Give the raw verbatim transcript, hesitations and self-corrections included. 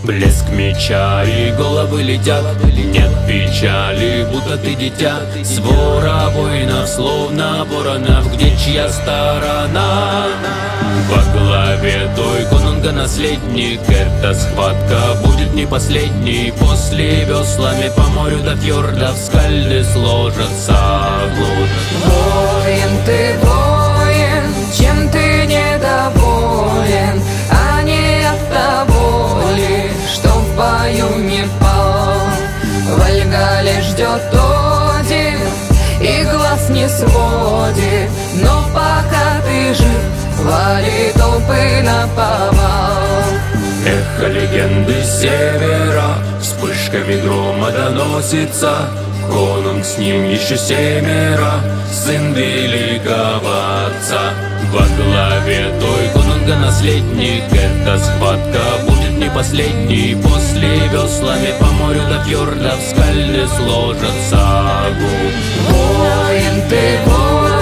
Блеск меча и головы летят, нет печали, будто ты дитя. Свора воинов, словно воронов, где чья сторона? Во главе той конунга наследник, эта схватка будет не последней. После веслами по морю до фьордов скальды сложатся глубь. Воин ты, воин, чем ты недоволен, а не от того ли, что в бою не пал. Вальгале ждет Один и глаз не сводит, но пока ты жив, вали толпы наповал. Эхо легенды севера вспышками грома доносится. Конунг, с ним еще семеро, сын великого отца. Во главе той конунга наследник, эта схватка будет не последней. После веслами по морю до фьордов скальды сложатся губ. Воин ты, воин,